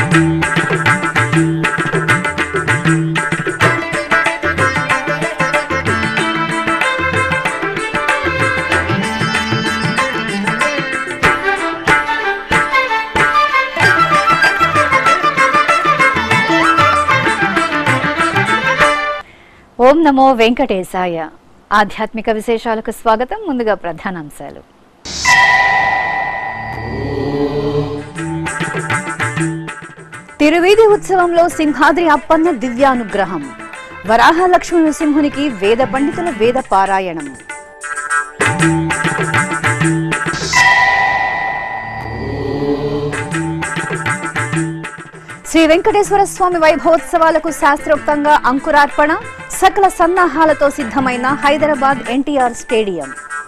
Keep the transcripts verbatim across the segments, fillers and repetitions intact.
ఓం నమో వెంకటేశాయ. ఆధ్యాత్మిక విశేషాలకు స్వాగతం. ముందుగా ప్రధానాంశాలు. తిరువీధి ఉత్సవంలో సింహాద్రి అప్పన్న దివ్యానుగ్రహం. వరాహ లక్ష్మణ నృసింహునికి వేద పండితుల వేద పారాయణం. శ్రీ వెంకటేశ్వర స్వామి వైభవోత్సవాలకు శాస్త్రోక్తంగా అంకురార్పణ. సకల సన్నాహాలతో సిద్ధమైన హైదరాబాద్ ఎన్టీఆర్ స్టేడియం.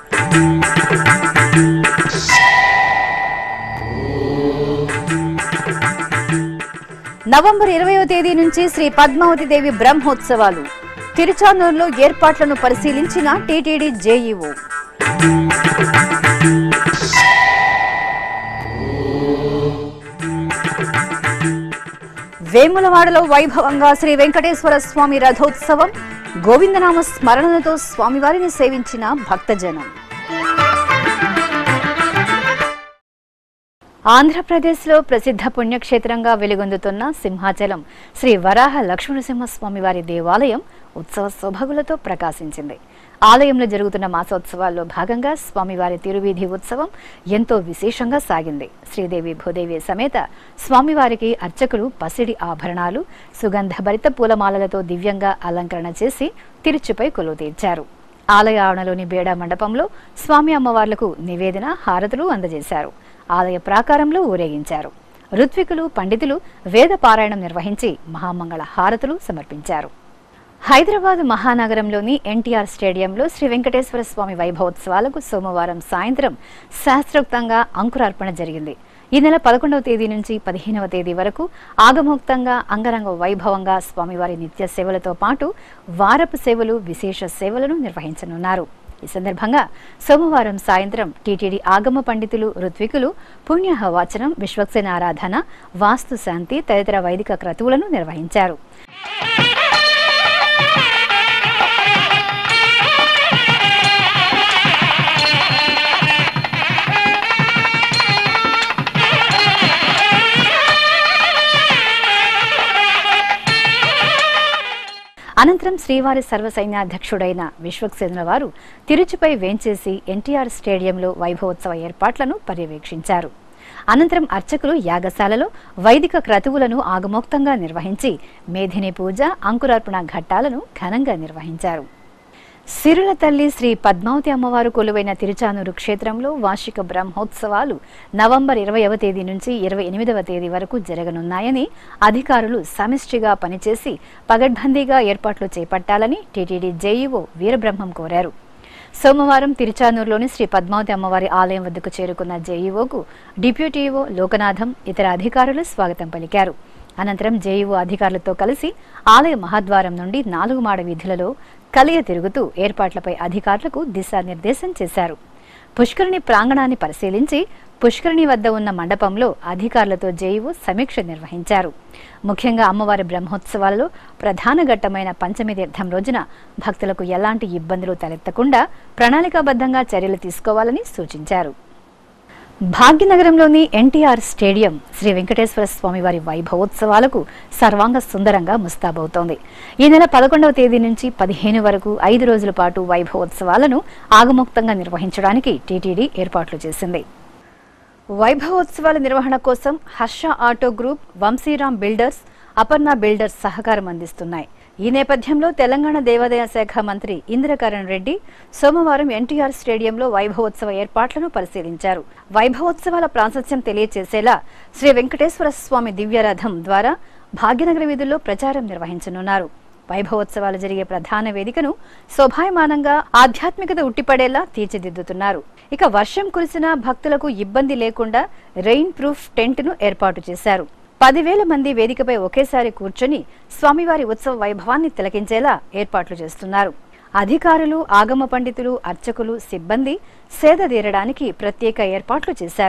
నవంబర్ ఇరవయో తేదీ నుంచి శ్రీ పద్మావతి దేవి బ్రహ్మోత్సవాలు. తిరుచానూరులో ఏర్పాట్లను పరిశీలించిన టీటీడీ జేఈఓ. వేములవాడలో వైభవంగా శ్రీ వెంకటేశ్వర స్వామి రథోత్సవం. గోవిందనామ స్మరణలతో స్వామివారిని సేవించిన భక్తజనం. ఆంధ్రప్రదేశ్లో ప్రసిద్ధ పుణ్యక్షేత్రంగా వెలుగొందుతున్న సింహాచలం శ్రీ వరాహ లక్ష్మణసింహస్వామివారి దేవాలయం ఉత్సవ శోభగులతో ప్రకాశించింది. ఆలయంలో జరుగుతున్న మాసోత్సవాల్లో భాగంగా స్వామివారి తిరువీధి ఉత్సవం ఎంతో విశేషంగా సాగింది. శ్రీదేవి భూదేవి సమేత స్వామివారికి అర్చకులు పసిడి ఆభరణాలు, సుగంధభరిత పూలమాలలతో దివ్యంగా అలంకరణ చేసి తిరుచుపై కొలువు తీర్చారు. ఆలయ ఆవరణలోని బేడా మండపంలో స్వామి అమ్మవార్లకు నివేదన, హారతులు అందజేశారు. ఆలయ ప్రాకారంలో ఊరేగించారు. ఋత్వికులు, పండితులు వేద పారాయణం నిర్వహించి మహామంగళ హారతులు సమర్పించారు. హైదరాబాద్ మహానగరంలోని ఎన్టీఆర్ స్టేడియంలో శ్రీ వెంకటేశ్వర స్వామి వైభవోత్సవాలకు సోమవారం సాయంత్రం శాస్త్రోక్తంగా అంకురార్పణ జరిగింది. ఈ నెల పదకొండవ తేదీ నుంచి పదిహేనవ తేదీ వరకు ఆగమోక్తంగా అంగరంగ వైభవంగా స్వామివారి నిత్య సేవలతో పాటు వారపు సేవలు, విశేష సేవలను నిర్వహించనున్నారు. ఈ సందర్భంగా సోమవారం సాయంత్రం టీటీడీ ఆగమ పండితులు, ఋత్వికులు పుణ్యహవాచనం, విశ్వక్సేన ఆరాధన, వాస్తు శాంతి తదితర వైదిక క్రతువులను నిర్వహించారు. అనంతరం శ్రీవారి సర్వసైన్యాధ్యక్షుడైన విశ్వక్సేనుల వారు తిరుచుపై వేంచేసి ఎన్టీఆర్ స్టేడియంలో వైభవోత్సవ ఏర్పాట్లను పర్యవేక్షించారు. అనంతరం అర్చకులు యాగశాలలో వైదిక క్రతువులను ఆగమోక్తంగా నిర్వహించి మేధిని పూజ, అంకురార్పణ ఘట్టాలను ఘనంగా నిర్వహించారు. సిరుల తల్లి శ్రీ పద్మావతి అమ్మవారు కొలువైన తిరుచానూరు క్షేత్రంలో వార్షిక బ్రహ్మోత్సవాలు నవంబర్ ఇరవైవ తేదీ నుంచి ఇరవై ఎనిమిదవ తేదీ వరకు జరగనున్నాయని అధికారులు సమిష్టిగా పనిచేసి పగడ్బందీగా ఏర్పాట్లు చేపట్టాలని టీటీడీ జేఈఓ వీరబ్రహ్మం కోరారు. సోమవారం తిరుచానూరులోని శ్రీ పద్మావతి అమ్మవారి ఆలయం వద్దకు చేరుకున్న జేఈఓకు డిప్యూటీ ఈవో లోకనాథం, ఇతర అధికారులు స్వాగతం పలికారు. అనంతరం జేఈఓ అధికారులతో కలిసి ఆలయ మహాద్వారం నుండి నాలుగు మాడ వీధులలో కలియ తిరుగుతూ ఏర్పాట్లపై అధికారులకు దిశానిర్దేశం చేశారు. పుష్కరిణి ప్రాంగణాన్ని పరిశీలించి పుష్కరిణి వద్ద ఉన్న మండపంలో అధికారులతో జేఈఓ సమీక్ష నిర్వహించారు. ముఖ్యంగా అమ్మవారి బ్రహ్మోత్సవాలలో ప్రధాన ఘట్టమైన పంచమి తీర్థం రోజున భక్తులకు ఎలాంటి ఇబ్బందులు తలెత్తకుండా ప్రణాళికాబద్ధంగా చర్యలు తీసుకోవాలని సూచించారు. భాగ్యనగరంలోని ఎన్టీఆర్ స్టేడియం శ్రీ వెంకటేశ్వర స్వామివారి వైభవోత్సవాలకు సర్వాంగ సుందరంగా ముస్తాబవుతోంది. ఈ నెల పదకొండవ తేదీ నుంచి పదిహేను వరకు ఐదు రోజుల పాటు వైభవోత్సవాలను ఆగమోక్తంగా నిర్వహించడానికి టీటీడీ ఏర్పాట్లు చేసింది. వైభవోత్సవాల నిర్వహణ కోసం Harsha auto group, Vamsiram builders, Aparna builders సహకారం అందిస్తున్నాయి. ఈ నేపథ్యంలో తెలంగాణ దేవాదాయ శాఖ మంత్రి ఇంద్రకరణ్ రెడ్డి సోమవారం ఎన్టీఆర్ స్టేడియంలో వైభవోత్సవ ఏర్పాట్లను పరిశీలించారు. వైభవోత్సవాల ప్రాశస్త్యం తెలియచేసేలా శ్రీ వెంకటేశ్వర స్వామి దివ్యరథం ద్వారా భాగ్యనగర వీధుల్లో ప్రచారం నిర్వహించనున్నారు. వైభవోత్సవాలు జరిగే ప్రధాన వేదికను శోభాయమానంగా ఆధ్యాత్మికత ఉట్టిపడేలా తీర్చిదిద్దుతున్నారు. ఇక వర్షం కురిసినా భక్తులకు ఇబ్బంది లేకుండా రెయిన్ ప్రూఫ్ టెంట్ ను ఏర్పాటు చేశారు. పదివేల మంది వేదికపై ఒకేసారి కూర్చొని స్వామివారి ఉత్సవ వైభవాన్ని తిలకించేలా ఏర్పాట్లు చేస్తున్నారు. అధికారులు, ఆగమ పండితులు, అర్చకులు, సిబ్బంది సేద తీరడానికి ప్రత్యేక ఏర్పాట్లు చేశారు.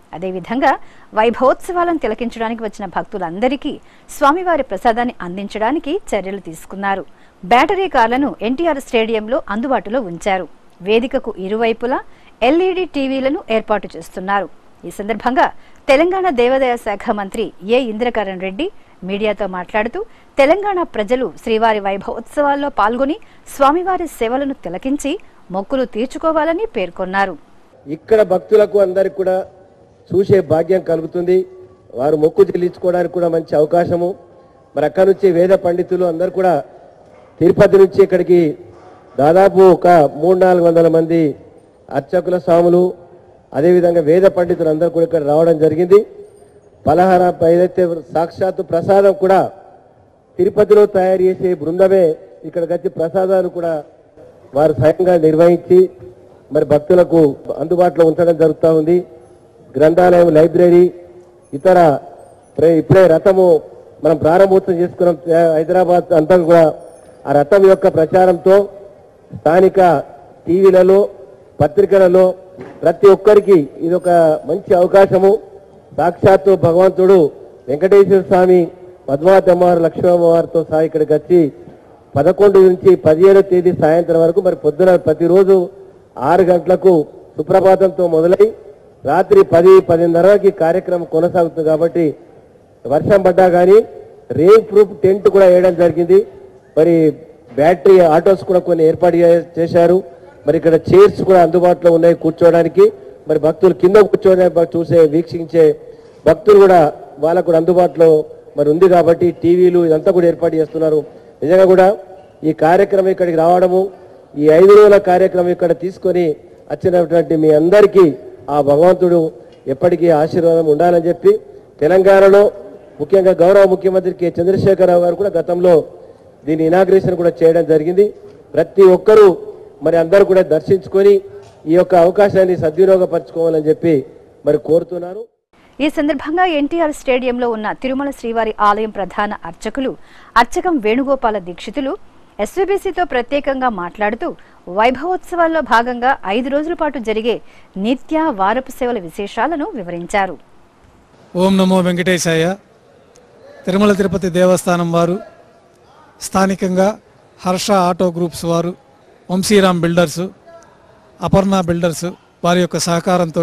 అదేవిధంగా వైభవోత్సవాలను తిలకించడానికి వచ్చిన భక్తులందరికీ స్వామివారి ప్రసాదాన్ని అందించడానికి చర్యలు తీసుకున్నారు. బ్యాటరీ కార్లను ఎన్టీఆర్ స్టేడియంలో అందుబాటులో ఉంచారు. వేదికకు ఇరువైపులా ఎల్ఈడి టీవీలను ఏర్పాటు చేస్తున్నారు. ఈ సందర్భంగా తెలంగాణ దేవాదాయ శాఖ మంత్రి ఏ ఇంద్రకరణ్ రెడ్డి మీడియాతో మాట్లాడుతూ తెలంగాణ ప్రజలు శ్రీవారి వైభవోత్సవాల్లో పాల్గొని స్వామివారి సేవలను తిలకించి మొక్కులు తీర్చుకోవాలని పేర్కొన్నారు. ఇక్కడ భక్తులకు అందరికి కూడా చూసే భాగ్యం కలుగుతుంది. వారు మొక్కు చెల్లించుకోవడానికి కూడా మంచి అవకాశము. మరి అక్కడి నుంచి వేద పండితులు అందరు కూడా తిరుపతి నుంచి ఇక్కడికి దాదాపు ఒక మూడు నాలుగు వందల మంది అర్చకుల స్వాములు అదేవిధంగా వేద పండితులు అందరూ కూడా ఇక్కడ రావడం జరిగింది. పలహార ఏదైతే సాక్షాత్తు ప్రసాదం కూడా తిరుపతిలో తయారు చేసే బృందమే ఇక్కడికి వచ్చి ప్రసాదాలు కూడా వారు స్వయంగా నిర్వహించి మరి భక్తులకు అందుబాటులో ఉంచడం జరుగుతూ ఉంది. గ్రంథాలయం, లైబ్రరీ, ఇతర ఇప్పుడే రథము మనం ప్రారంభోత్సవం చేసుకున్నాం హైదరాబాద్ అంతా కూడా. ఆ రథం యొక్క ప్రచారంతో స్థానిక టీవీలలో, పత్రికలలో ప్రతి ఒక్కరికి ఇది ఒక మంచి అవకాశము. సాక్షాత్తు భగవంతుడు వెంకటేశ్వర స్వామి, పద్మావతి అమ్మవారు, లక్ష్మీ అమ్మవారితో సహా ఇక్కడికి వచ్చి పదకొండు నుంచి పదిహేడవ తేదీ సాయంత్రం వరకు మరి పొద్దున ప్రతిరోజు ఆరు గంటలకు సుప్రభాతంతో మొదలై రాత్రి పది పదిన్నరకి కార్యక్రమం కొనసాగుతుంది. కాబట్టి వర్షం పడ్డా కానీ రెయిన్ ప్రూఫ్ టెంట్ కూడా వేయడం జరిగింది. మరి బ్యాటరీ ఆటోస్ కూడా కొన్ని ఏర్పాటు చేశారు. మరి ఇక్కడ చైర్స్ కూడా అందుబాటులో ఉన్నాయి కూర్చోవడానికి. మరి భక్తులు కింద కూర్చోవడానికి చూసే వీక్షించే భక్తులు కూడా వాళ్ళకు కూడా అందుబాటులో మరి ఉంది. కాబట్టి టీవీలు ఇదంతా కూడా ఏర్పాటు చేస్తున్నారు. నిజంగా కూడా ఈ కార్యక్రమం ఇక్కడికి రావడము, ఈ ఐదు రోజుల కార్యక్రమం ఇక్కడ తీసుకొని వచ్చినటువంటి మీ అందరికీ ఆ భగవంతుడు ఎప్పటికీ ఆశీర్వాదం ఉండాలని చెప్పి తెలంగాణలో ముఖ్యంగా గౌరవ ముఖ్యమంత్రి కె చంద్రశేఖరరావు గారు కూడా గతంలో దీని ఇనాగ్రేషన్ కూడా చేయడం జరిగింది. ప్రతి ఒక్కరూ మరి అందరూ కూడా దర్శించుకొని ఈ యొక్క అవకాశాన్ని సద్వినియోగపరచుకోవాలని చెప్పి మరి కోరుతున్నారు. ఈ సందర్భంగా ఎన్టీఆర్ స్టేడియంలో ఉన్న తిరుమల శ్రీవారి ఆలయం ప్రధాన అర్చకులు అర్చకం వేణుగోపాల దీక్షితులు ఎస్వీబీసీతో ప్రత్యేకంగా మాట్లాడుతూ వైభవోత్సవాల్లో భాగంగా ఐదు రోజుల పాటు జరిగే నిత్య వారపు సేవల విశేషాలను వివరించారు. ఓం నమో వెంకటేశాయ. తిరుమల తిరుపతి దేవస్థానం వారు, స్థానికంగా హర్ష ఆటో గ్రూప్స్ వారు, వంశీరామ్ బిల్డర్సు, అపర్ణ బిల్డర్సు వారి యొక్క సహకారంతో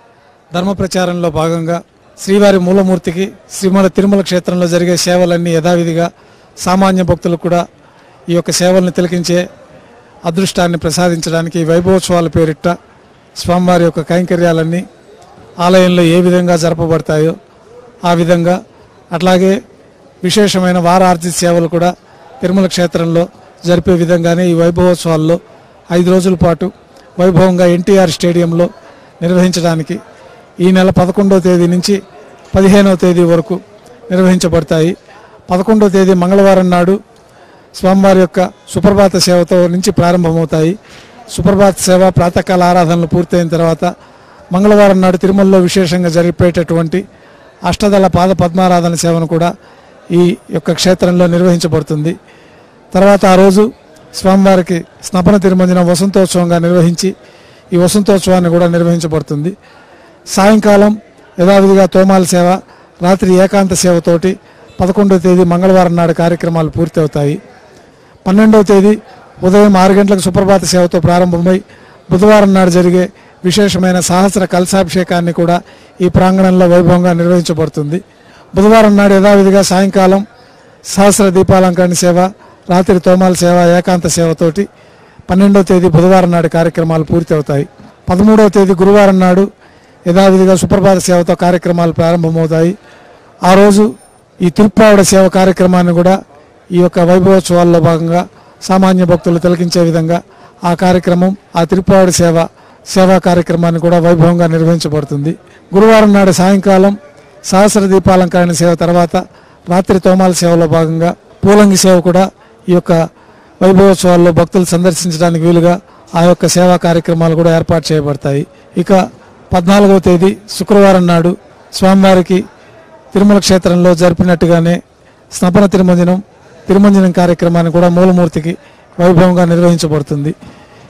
ధర్మ ప్రచారంలో భాగంగా శ్రీవారి మూలమూర్తికి శ్రీమల తిరుమల క్షేత్రంలో జరిగే సేవలన్నీ యథావిధిగా సామాన్య భక్తులకు కూడా ఈ యొక్క సేవలను తిలకించే అదృష్టాన్ని ప్రసాదించడానికి వైభవోత్సవాల పేరిట స్వామివారి యొక్క కైంకర్యాలన్నీ ఆలయంలో ఏ విధంగా జరపబడతాయో ఆ విధంగా, అట్లాగే విశేషమైన వారార్జిత సేవలు కూడా తిరుమల క్షేత్రంలో జరిపే విధంగానే ఈ వైభవోత్సవాల్లో ఐదు రోజుల పాటు వైభవంగా ఎన్టీఆర్ స్టేడియంలో నిర్వహించడానికి ఈ నెల పదకొండవ తేదీ నుంచి పదిహేనవ తేదీ వరకు నిర్వహించబడతాయి. పదకొండవ తేదీ మంగళవారం నాడు స్వామివారి యొక్క సుప్రభాత సేవతో నుంచి ప్రారంభమవుతాయి. సుప్రభాత సేవ, ప్రాతకాల ఆరాధనలు పూర్తయిన తర్వాత మంగళవారం నాడు తిరుమలలో విశేషంగా జరిపేటటువంటి అష్టదళ పాద పద్మారాధన సేవను కూడా ఈ యొక్క క్షేత్రంలో నిర్వహించబడుతుంది. తర్వాత ఆ రోజు స్వామివారికి స్నపన తిరుమంజనం వసంతోత్సవంగా నిర్వహించి ఈ వసంతోత్సవాన్ని కూడా నిర్వహించబడుతుంది. సాయంకాలం యథావిధిగా తోమాల సేవ, రాత్రి ఏకాంత సేవతోటి పదకొండవ తేదీ మంగళవారం నాడు కార్యక్రమాలు పూర్తి అవుతాయి. పన్నెండవ తేదీ ఉదయం ఆరు గంటలకు సుప్రభాత సేవతో ప్రారంభమై బుధవారం నాడు జరిగే విశేషమైన సహస్ర కలశాభిషేకాన్ని కూడా ఈ ప్రాంగణంలో వైభవంగా నిర్వహించబడుతుంది. బుధవారం నాడు యథావిధిగా సాయంకాలం సహస్ర దీపాలంకరణ సేవ, రాత్రి తోమాల సేవ, ఏకాంత సేవతోటి పన్నెండవ తేదీ బుధవారం నాడు కార్యక్రమాలు పూర్తి అవుతాయి. పదమూడవ తేదీ గురువారం నాడు యథావిధిగా సుప్రభాత సేవతో కార్యక్రమాలు ప్రారంభమవుతాయి. ఆ రోజు ఈ తిరుప్పావడ సేవ కార్యక్రమాన్ని కూడా ఈ యొక్క వైభవోత్సవాల్లో భాగంగా సామాన్య భక్తులు తిలకించే విధంగా ఆ కార్యక్రమం, ఆ తిరుప్పావడ సేవ సేవా కార్యక్రమాన్ని కూడా వైభవంగా నిర్వహించబడుతుంది. గురువారం నాడు సాయంకాలం సహస్ర దీపాలంకరణ సేవ తర్వాత రాత్రి తోమాల సేవలో భాగంగా పూలంగి సేవ కూడా ఈ యొక్క వైభవోత్సవాల్లో భక్తులు సందర్శించడానికి వీలుగా ఆ యొక్క సేవా కార్యక్రమాలు కూడా ఏర్పాటు చేయబడతాయి. ఇక పద్నాలుగవ తేదీ శుక్రవారం నాడు స్వామివారికి తిరుమల క్షేత్రంలో జరిపినట్టుగానే స్నపన తిరుమంజనం తిరుమంజనం కార్యక్రమాన్ని కూడా మూలమూర్తికి వైభవంగా నిర్వహించబడుతుంది.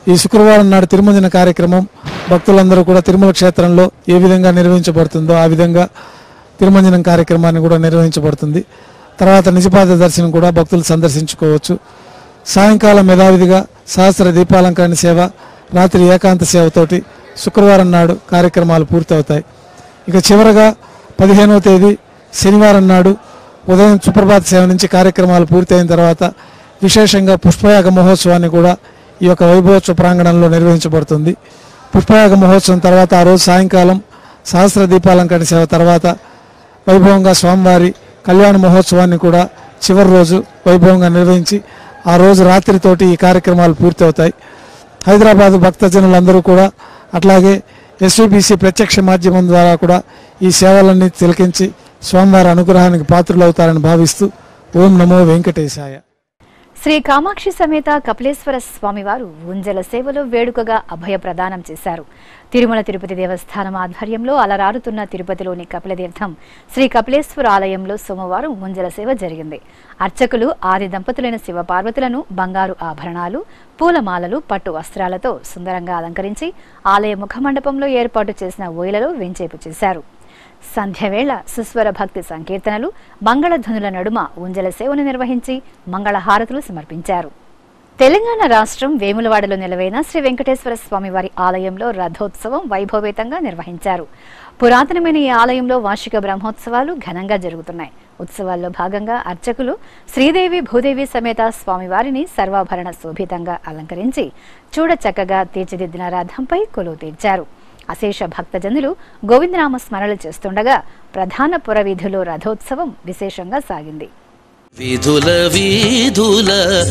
ఈ శుక్రవారం నాడు తిరుమంజన కార్యక్రమం భక్తులందరూ కూడా తిరుమల క్షేత్రంలో ఏ విధంగా నిర్వహించబడుతుందో ఆ విధంగా తిరుమంజనం కార్యక్రమాన్ని కూడా నిర్వహించబడుతుంది. తర్వాత నిజపాద దర్శనం కూడా భక్తులు సందర్శించుకోవచ్చు. సాయంకాలం యథావిధిగా సహస్ర దీపాలంకరణ సేవ, రాత్రి ఏకాంత సేవతోటి శుక్రవారం నాడు కార్యక్రమాలు పూర్తవుతాయి. ఇక చివరగా పదిహేనవ తేదీ శనివారం నాడు ఉదయం సుప్రభాత సేవ నుంచి కార్యక్రమాలు పూర్తయిన తర్వాత విశేషంగా పుష్పయాగ మహోత్సవాన్ని కూడా ఈ యొక్క వైభవోత్సవ ప్రాంగణంలో నిర్వహించబడుతుంది. పుష్పయాగ మహోత్సవం తర్వాత ఆ రోజు సాయంకాలం సహస్ర దీపాలంకరణ సేవ తర్వాత వైభవంగా స్వామివారి కళ్యాణ మహోత్సవాన్ని కూడా చివరి రోజు వైభవంగా నిర్వహించి ఆ రోజు రాత్రితోటి ఈ కార్యక్రమాలు పూర్తవుతాయి. హైదరాబాదు భక్తజనులందరూ కూడా అట్లాగే ఎస్వీబీసీ ప్రత్యక్ష మాధ్యమం ద్వారా కూడా ఈ సేవలన్నీ తిలకించి స్వామివారి అనుగ్రహానికి పాత్రులవుతారని భావిస్తూ ఓం నమో వెంకటేశాయ. శ్రీ కామాక్షి సమేత కపిలేశ్వర స్వామివారు ఉంజల సేవలో వేడుకగా అభయ ప్రదానం చేశారు. తిరుమల తిరుపతి దేవస్థానం ఆధ్వర్యంలో అలరారుతున్న తిరుపతిలోని కపిలతీర్థం శ్రీ కపిలేశ్వర ఆలయంలో సోమవారం ఉంజల సేవ జరిగింది. అర్చకులు ఆది దంపతులైన శివపార్వతులను బంగారు ఆభరణాలు, పూలమాలలు, పట్టు వస్త్రాలతో సుందరంగా అలంకరించి ఆలయ ముఖమండపంలో ఏర్పాటు చేసిన ఓయిలలో వెంచేపు చేశారు. సంధ్యవేళ సుస్వర భక్తి సంకీర్తనలు, మంగళధ్వనుల నడుమ ఉంజల సేవను నిర్వహించి మంగళహారతులు సమర్పించారు. తెలంగాణ రాష్ట్రం వేములవాడలో నెలవైన శ్రీ వెంకటేశ్వర స్వామివారి ఆలయంలో రథోత్సవం వైభవేతంగా నిర్వహించారు. పురాతనమైన ఈ ఆలయంలో వార్షిక బ్రహ్మోత్సవాలు ఘనంగా జరుగుతున్నాయి. ఉత్సవాల్లో భాగంగా అర్చకులు శ్రీదేవి భూదేవి సమేత స్వామివారిని సర్వాభరణ శోభితంగా అలంకరించి చూడ చక్కగా తీర్చిదిద్దిన రథంపై కొలువు తీర్చారు. అశేష భక్తజనులు గోవిందనామ స్మరణలు చేస్తుండగా ప్రధాన పుర వీధిలో రథోత్సవం విశేషంగా సాగింది. విధుల వీధుల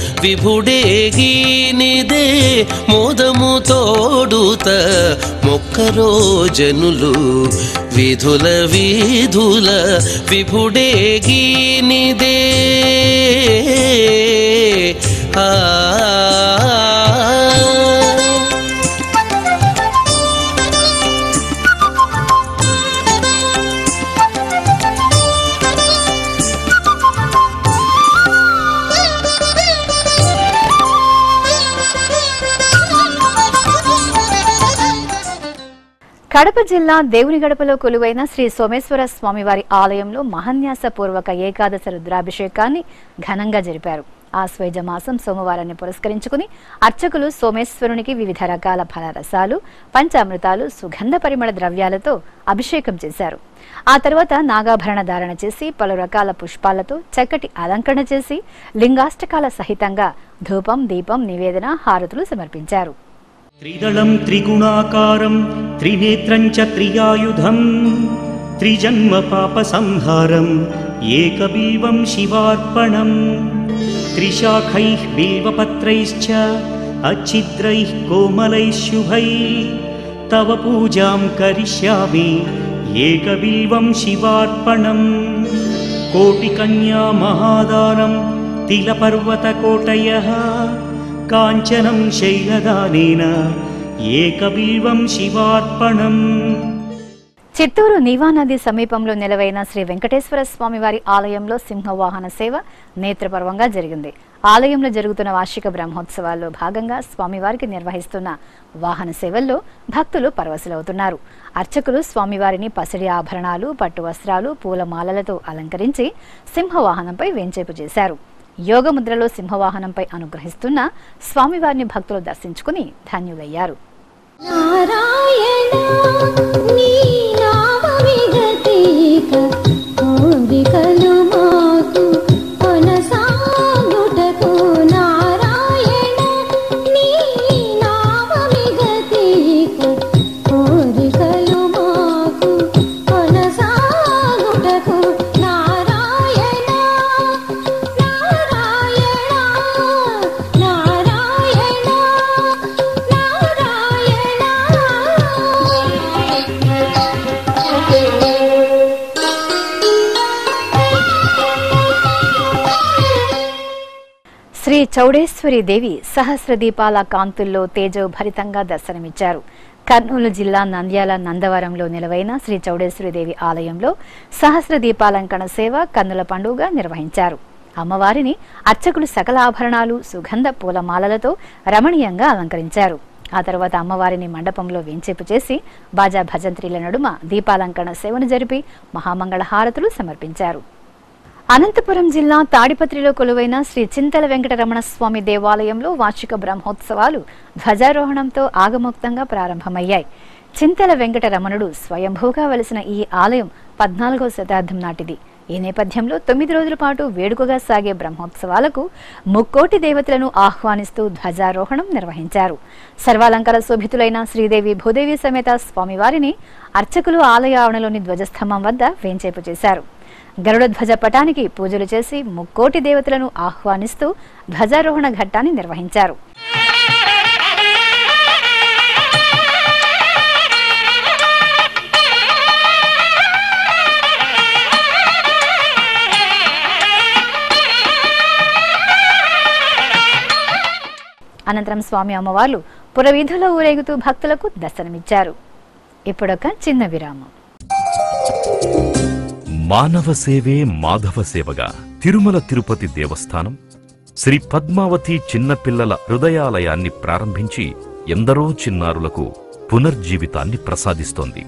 విభుడేగినిదే మోదము తోడుత మొక్కరో జనులు. విధుల వీధుల విభుడేగినిదే ఆ కడప జిల్లా దేవునిగడపలో కొలువైన శ్రీ సోమేశ్వర స్వామివారి ఆలయంలో మహాన్యాసపూర్వక ఏకాదశ రుద్రాభిషేకాన్ని ఘనంగా జరిపారు. ఆశ్వేజ మాసం సోమవారాన్ని పురస్కరించుకుని అర్చకులు సోమేశ్వరునికి వివిధ రకాల ఫలరసాలు, పంచామృతాలు, సుగంధ పరిమళ ద్రవ్యాలతో అభిషేకం చేశారు. ఆ తర్వాత నాగాభరణ ధారణ చేసి పలు రకాల పుష్పాలతో చక్కటి అలంకరణ చేసి లింగాష్టకాల సహితంగా ధూపం, దీపం, నివేదన, హారతులు సమర్పించారు. త్రిదళం త్రిగుణాకారం త్రినేత్రం చ త్రియాయుధం త్రిజన్మ పాప సంహారం ఏకబీవం శివార్పణం త్రిశాఖైః బిల్వపత్రైశ్చ అచ్ఛిద్రైః కోమలైః శుభైః తవ పూజాం కరిష్యామి ఏకబీవం శివార్పణం కోటికన్యా మహాదానం తిలపర్వతకోటయః కాంచనం శైలదానేన ఏకబీవం శివార్పణం. చిత్తూరు నీవానది సమీపంలో నెలవైన శ్రీ వెంకటేశ్వర స్వామివారి ఆలయంలో సింహవాహన సేవ నేత్రపర్వంగా జరిగింది. ఆలయంలో జరుగుతున్న వార్షిక బ్రహ్మోత్సవాల్లో భాగంగా స్వామివారికి నిర్వహిస్తున్న వాహన సేవల్లో భక్తులు పరవశులవుతున్నారు. అర్చకులు స్వామివారిని పసిడి ఆభరణాలు, పట్టు వస్త్రాలు, పూలమాలలతో అలంకరించి సింహవాహనంపై వేంచేపు చేశారు. యోగముద్రలో సింహవాహనంపై అనుగ్రహిస్తున్న స్వామివారిని భక్తులు దర్శించుకుని ధన్యులయ్యారు. శ్రీ చౌడేశ్వరి దేవి సహస్ర దీపాల కాంతుల్లో తేజోభరితంగా దర్శనమిచ్చారు. కర్నూలు జిల్లా నంద్యాల నందవరంలో నిలవైన శ్రీ చౌడేశ్వరి దేవి ఆలయంలో సహస్ర దీపాలంకరణ సేవ కన్నుల పండుగ నిర్వహించారు. అమ్మవారిని అర్చకులు సకల ఆభరణాలు సుగంధ పూలమాలలతో రమణీయంగా అలంకరించారు. ఆ తర్వాత అమ్మవారిని మండపంలో వేంచేపు చేసి బాజా భజంత్రీల నడుమ దీపాలంకరణ సేవను జరిపి మహామంగళ హారతులు సమర్పించారు. అనంతపురం జిల్లా తాడిపత్రిలో కొలువైన శ్రీ చింతల వెంకటరమణ స్వామి దేవాలయంలో వార్షిక బ్రహ్మోత్సవాలు ధ్వజారోహణంతో ఆగమోక్తంగా ప్రారంభమయ్యాయి. చింతల వెంకటరమణుడు స్వయంభూగా వెలిసిన ఈ ఆలయం పద్నాలుగో శతాబ్దం నాటిది. ఈ నేపథ్యంలో తొమ్మిది రోజుల పాటు వేడుకగా సాగే బ్రహ్మోత్సవాలకు ముక్కోటి దేవతలను ఆహ్వానిస్తూ ధ్వజారోహణం నిర్వహించారు. సర్వాలంకార శోభితులైన శ్రీదేవి భూదేవి సమేత స్వామివారిని అర్చకులు ఆలయ ఆవరణలోని ధ్వజస్తంభం వద్ద వేంచేపు చేశారు. గరుడ ధ్వజ పటానికి పూజలు చేసి ముక్కోటి దేవతలను ఆహ్వానిస్తూ ధ్వజారోహణ ఘట్టాన్ని నిర్వహించారు. అనంతరం స్వామి అమ్మవార్లు పురవీధుల్లో ఊరేగుతూ భక్తులకు దర్శనమిచ్చారు. ఇప్పుడొక చిన్న విరామం. మానవ సేవే మాధవ సేవగా తిరుమల తిరుపతి దేవస్థానం శ్రీ పద్మావతి చిన్నపిల్లల హృదయాలయాన్ని ప్రారంభించి ఎందరో చిన్నారులకు పునర్జీవితాన్ని ప్రసాదిస్తోంది.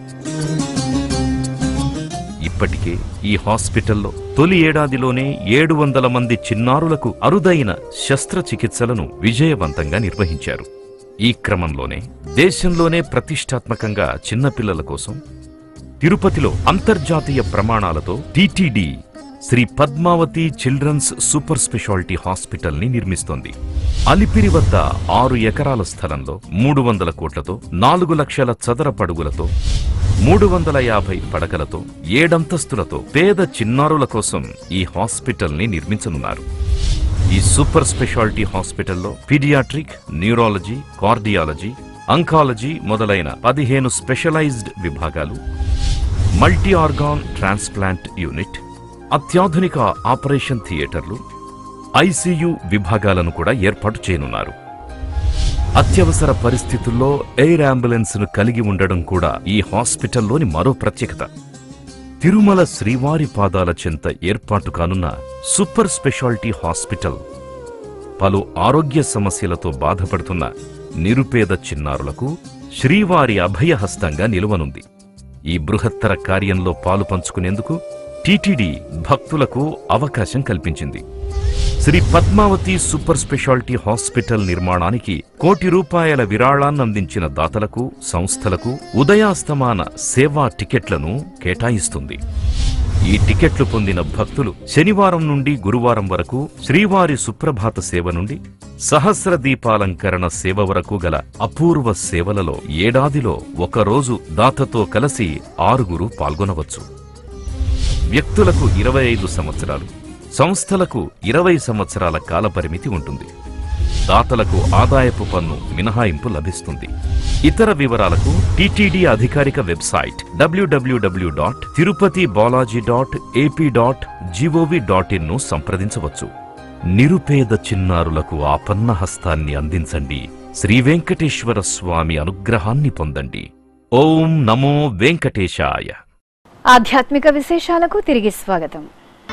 ఇప్పటికే ఈ హాస్పిటల్లో తొలి ఏడాదిలోనే ఏడు వందల మంది చిన్నారులకు అరుదైన శస్త్రచికిత్సలను విజయవంతంగా నిర్వహించారు. ఈ క్రమంలోనే దేశంలోనే ప్రతిష్టాత్మకంగా చిన్నపిల్లల కోసం తిరుపతిలో అంతర్జాతీయ ప్రమాణాలతో TTD Shri Padmavathi children's super speciality hospital ని నిర్మిస్తోంది. అలిపిరి వద్ద ఆరు ఎకరాల స్థలంలో మూడు వందల కోట్లతో నాలుగు లక్షల చదరపడుగులతో మూడు వందల యాభై పడకలతో ఏడంతస్తులతో పేద చిన్నారుల కోసం ఈ హాస్పిటల్ ని నిర్మించనున్నారు. ఈ సూపర్ స్పెషాలిటీ హాస్పిటల్లో పీడియాట్రిక్, న్యూరాలజీ, కార్డియాలజీ, అంకాలజీ మొదలైన పదిహేను స్పెషలైజ్డ్ విభాగాలు, మల్టీ ఆర్గాన్ ట్రాన్స్ప్లాంట్ యూనిట్, అత్యాధునిక ఆపరేషన్ థియేటర్లు, ఐసీయూ విభాగాలను కూడా ఏర్పాటు చేయనున్నారు. అత్యవసర పరిస్థితుల్లో ఎయిర్ అంబులెన్స్ ను కలిగి ఉండడం కూడా ఈ హాస్పిటల్లోని మరో ప్రత్యేకత. తిరుమల శ్రీవారి పాదాల చెంత ఏర్పాటు కానున్న సూపర్ స్పెషాలిటీ హాస్పిటల్ పలు ఆరోగ్య సమస్యలతో బాధపడుతున్న నిరుపేద చిన్నారులకు శ్రీవారి అభయహస్తంగా నిలువనుంది. ఈ బృహత్తర కార్యంలో పాలు పంచుకునేందుకు టీటీడీ భక్తులకు అవకాశం కల్పించింది. Shri Padmavathi super speciality hospital నిర్మాణానికి కోటి రూపాయల విరాళాన్నందించిన దాతలకు, సంస్థలకు ఉదయాస్తమాన సేవా టికెట్లను కేటాయిస్తుంది. ఈ టికెట్లు పొందిన భక్తులు శనివారం నుండి గురువారం వరకు శ్రీవారి సుప్రభాత సేవ నుండి సహస్ర దీపాలంకరణ సేవ వరకు గల అపూర్వ సేవలలో ఏడాదిలో ఒకరోజు దాతతో కలిసి ఆరుగురు పాల్గొనవచ్చు. వ్యక్తులకు ఇరవై ఐదు సంవత్సరాలు, సంస్థలకు ఇరవై సంవత్సరాల కాలపరిమితి ఉంటుంది. దాతలకు ఆదాయపు పన్ను మినహాయింపు లభిస్తుంది. ఇతర వివరాలకు టీటీడీ అధికారిక వెబ్సైట్ డబ్ల్యూడబ్ల్యూడబ్ల్యూ dot Tirupati Balaji dot AP dot gov dot in ను సంప్రదించవచ్చు. నిరుపేద చిన్నారులకు ఆపన్న హస్తాన్ని అందించండి. శ్రీ వెంకటేశ్వర స్వామి అనుగ్రహాన్ని పొందండి. ఓం నమో వెంకటేశాయ. ఆధ్యాత్మిక విశేషాలకు తిరిగి స్వాగతం.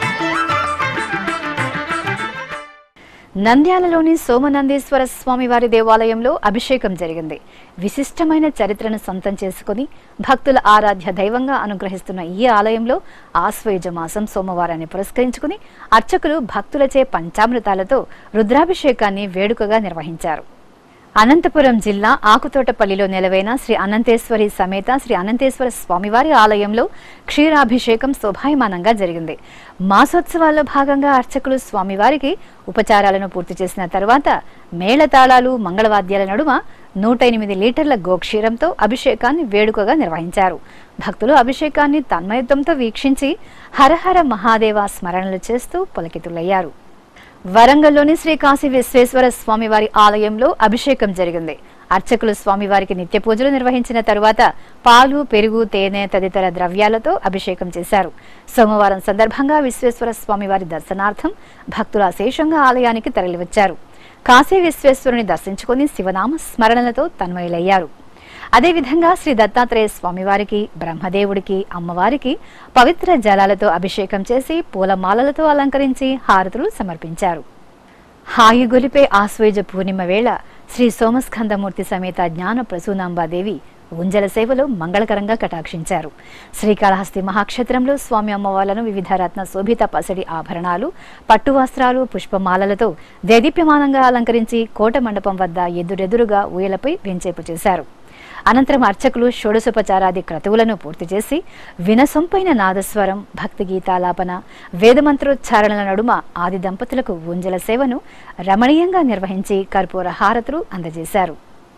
నంద్యాలలోని సోమనందీశ్వర స్వామివారి దేవాలయంలో అభిషేకం జరిగింది. విశిష్టమైన చరిత్రను సొంతం చేసుకుని భక్తుల ఆరాధ్య దైవంగా అనుగ్రహిస్తున్న ఈ ఆలయంలో ఆశ్వయుజ మాసం సోమవారాన్ని పురస్కరించుకుని అర్చకులు భక్తులచే పంచామృతాలతో రుద్రాభిషేకాన్ని వేడుకగా నిర్వహించారు. అనంతపురం జిల్లా ఆకుతోటపల్లిలో నెలవైన శ్రీ అనంతేశ్వరి సమేత శ్రీ అనంతేశ్వర స్వామివారి ఆలయంలో క్షీరాభిషేకం శోభాయమానంగా జరిగింది. మాసోత్సవాల్లో భాగంగా అర్చకులు స్వామివారికి ఉపచారాలను పూర్తి చేసిన తర్వాత మేళతాళాలు, మంగళవాద్యాల నడుమ నూట ఎనిమిది లీటర్ల గోక్షీరంతో అభిషేకాన్ని వేడుకగా నిర్వహించారు. భక్తులు అభిషేకాన్ని తన్మయత్వంతో వీక్షించి హరహర మహాదేవ స్మరణలు చేస్తూ పులకితులయ్యారు. వరంగల్లోని శ్రీ కాశీ విశ్వేశ్వర స్వామివారి ఆలయంలో అభిషేకం జరిగింది. అర్చకులు స్వామివారికి నిత్య పూజలు నిర్వహించిన తరువాత పాలు, పెరుగు, తేనె తదితర ద్రవ్యాలతో అభిషేకం చేశారు. సోమవారం సందర్భంగా విశ్వేశ్వర స్వామివారి దర్శనార్థం భక్తులు అశేషంగా ఆలయానికి తరలివచ్చారు. కాశీ విశ్వేశ్వరుని దర్శించుకుని శివనామ స్మరణలతో తన్మయులయ్యారు. అదేవిధంగా శ్రీ దత్తాత్రేయ స్వామివారికి, బ్రహ్మదేవుడికి, అమ్మవారికి పవిత్ర జలాలతో అభిషేకం చేసి పూలమాలలతో అలంకరించి హారతులు సమర్పించారు. హాయి గొలిపే ఆశ్వేజ పూర్ణిమ వేళ శ్రీ సోమస్కందమూర్తి సమేత జ్ఞాన ప్రసూనాంబాదేవి ఉంజల సేవలో మంగళకరంగా కటాక్షించారు. శ్రీకాళహస్తి మహాక్షేత్రంలో స్వామి అమ్మవార్లను వివిధ రత్న శోభిత పసడి ఆభరణాలు, పట్టు వస్త్రాలు, పుష్పమాలలతో దేదీప్యమానంగా అలంకరించి కోట మండపం వద్ద ఎదురెదురుగా ఊయలపై వెంచేపు చేశారు. అనంతరం అర్చకులు షోడశోపచారాది క్రతువులను పూర్తి చేసి వినసొంపైన నాదస్వరం, భక్తి గీతాలాపన, వేదమంత్రోచ్చారణల నడుమ ఆది దంపతులకు ఉంజల సేవను రమణీయంగా నిర్వహించి కర్పూర హారతులు అందజేశారు.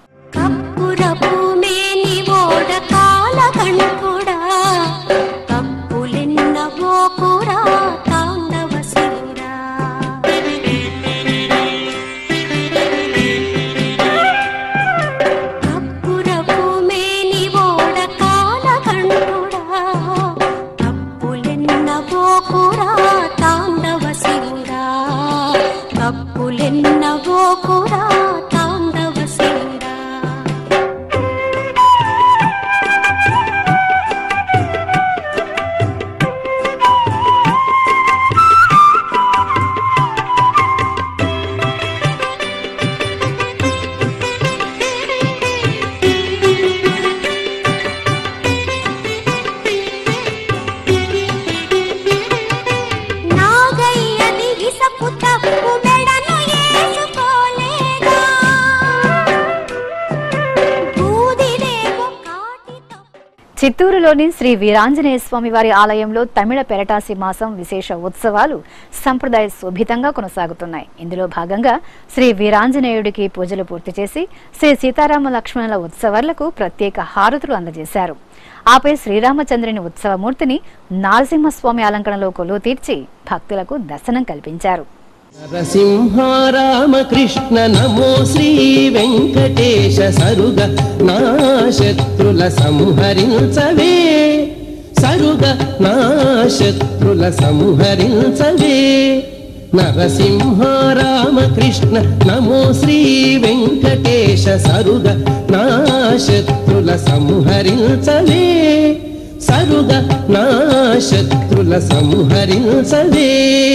చిత్తూరులోని శ్రీ వీరాంజనేయ స్వామి వారి ఆలయంలో తమిళ పెరటాసి మాసం విశేష ఉత్సవాలు సంప్రదాయ శోభితంగా కొనసాగుతున్నాయి. ఇందులో భాగంగా శ్రీ వీరాంజనేయుడికి పూజలు పూర్తి చేసి శ్రీ సీతారామ లక్ష్మణుల ఉత్సవాలకు ప్రత్యేక హారతులు అందజేశారు. ఆపై శ్రీరామచంద్రుని ఉత్సవమూర్తిని నారసింహస్వామి అలంకరణలో కొలువు తీర్చి భక్తులకు దర్శనం కల్పించారు. నరసింహ రామకృష్ణ నమో శ్రీ వెంకటేశ సరుగ నా శత్రుల సంహరించవే, సరుగ నా శత్రుల సంహరించవే. నరసింహ రామకృష్ణ నమో శ్రీ వెంకటేశ సరుగ నా శత్రుల సంహరించవే, సరుగ నా శత్రుల సంహరించవే.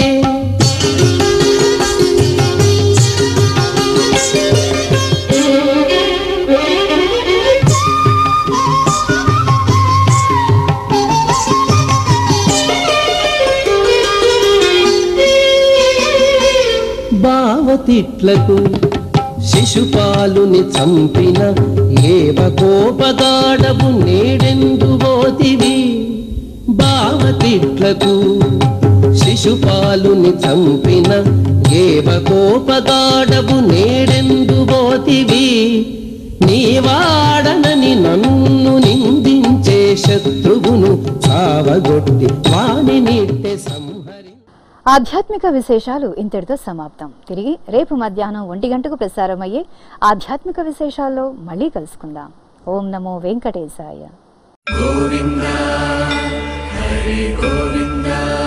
బావతిట్లకు శిశుపాలుని చంపిన ఏవ కోపగాడవు నేడెందు పోతివి. బావతిట్లకు శిశుపాలుని చంపిన ఏవ కోపగాడవు నేడెందు పోతివి. నీవాడనని నన్ను నిందించే శత్రువును చావగొట్టి వాని నిట్టె సంహరి. ఆధ్యాత్మిక విశేషాలు ఇంతటితో సమాప్తం. తిరిగి రేపు మధ్యాహ్నం ఒంటి గంటకు ప్రసారమయ్యే ఆధ్యాత్మిక విశేషాల్లో మళ్ళీ కలుసుకుందాం. ఓం నమో వెంకటేశాయ. గోవిందా హరి గోవిందా.